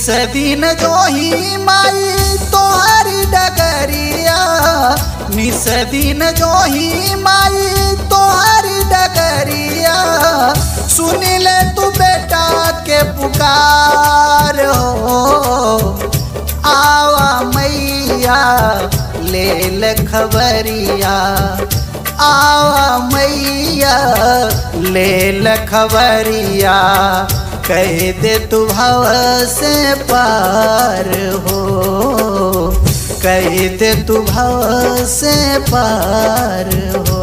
निस दिन जो ही माई तोहरी डगरिया, निस दिन जो ही माई तोहरी डगरिया, सुन ले तू बेटा के पुकार हो। आवा मैया ले ले खबरिया, आवा मैया ले ले खबरिया, कह दे तू भव से पार हो, कह दे तू भव से पार हो।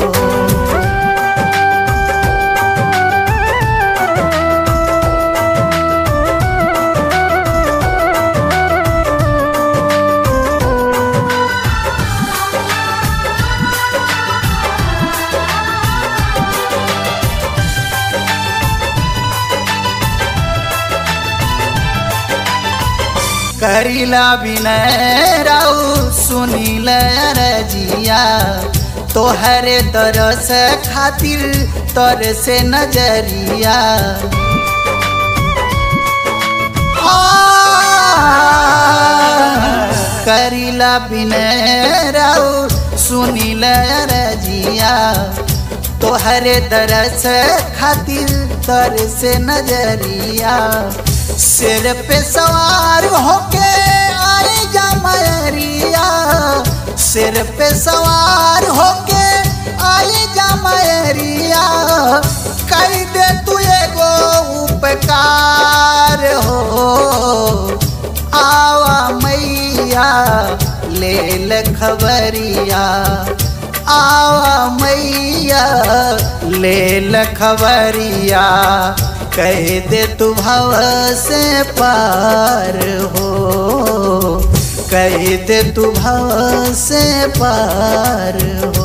करिला विनय राउ सुनील रजिया, तोहरे तरस खातिर तर से नजरिया। करिला विनय राउ सुनील रजिया, तोहरे तरस खातिर तर से नजरिया। सिर पे सवार होके आई जा मैरिया, सिर पे सवार होके आई जा मैरिया, कर दे तू एगो उपकार हो। आवा मैया ले ले खबरिया, आवा मैया ले ले खबरिया, कह दे तू भव से पार हो, कह दे तू भव से पार हो।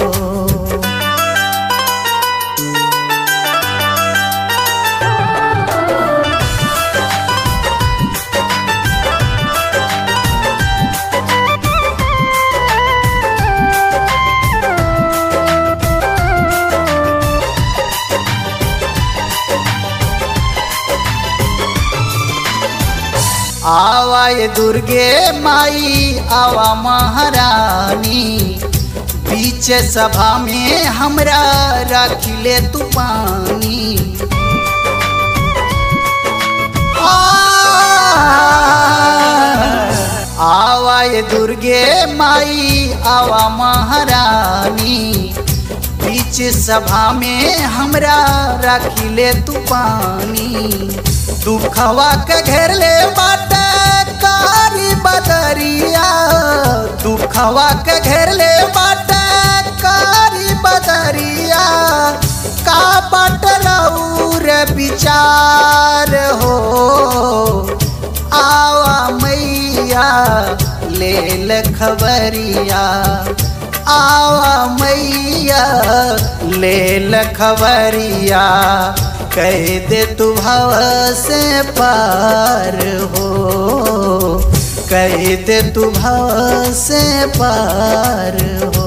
आवा ये दुर्गे माई आवा महारानी, बीच सभा में हमरा रखिले तू पानी। आवा ये दुर्गे माई आवा महारानी, बीच सभा में हमरा रखिले तू पानी। दुखवा के घेर ले बाटे कारी बदरिया, दुखवा के घेर ले बाटे कारी बदरिया, का बाट रउर विचार हो। आवा मैया ले ले खबरिया, आवा मैया ले ले खबरिया, कह दे तू भव से पार हो, कह दे तू भव से पार हो।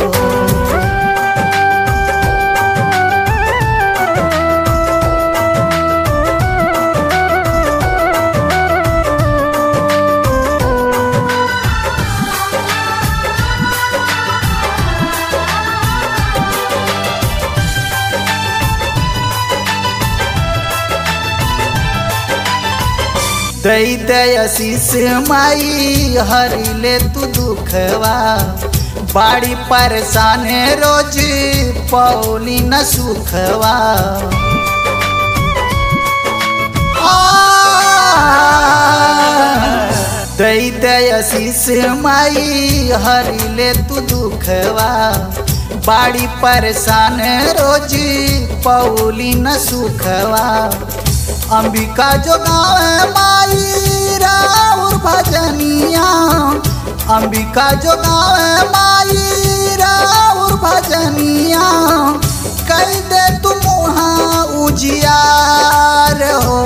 दई दय आशीष माई हरि ले तू दुखवा, बाड़ी परेशान रोज पौली न सुखवा। दई दय आशीष माई हरि ले तू दुखवा, बाड़ी परेशान रोज पौली न सुखवा। अंबिका जो गावे माई राउर भजनिया, अंबिका जो गावे माई राउर भजनिया, कर दे तू मुहा उजियार हो।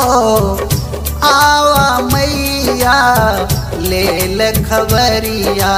आवा मैया ले ले खबरिया,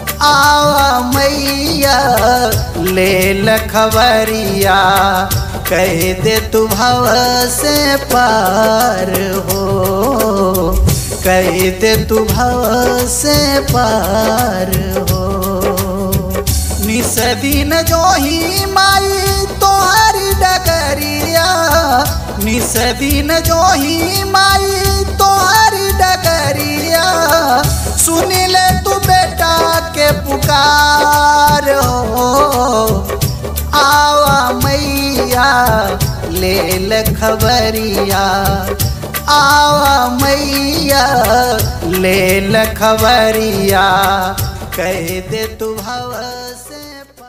आवा मैया ले ले खबरिया, कह दे तू भव से पार हो, कह दे तू भव से पार हो। निस दिन जो ही माई तोहरी डगरिया, निस दिन जो ही माई तोहरी डगरिया, सुन ले तू बेटा के पुकार हो। आवा मैया ले ल खबरिया, आवा मैया ले ल खबरिया, कह दे तू भव से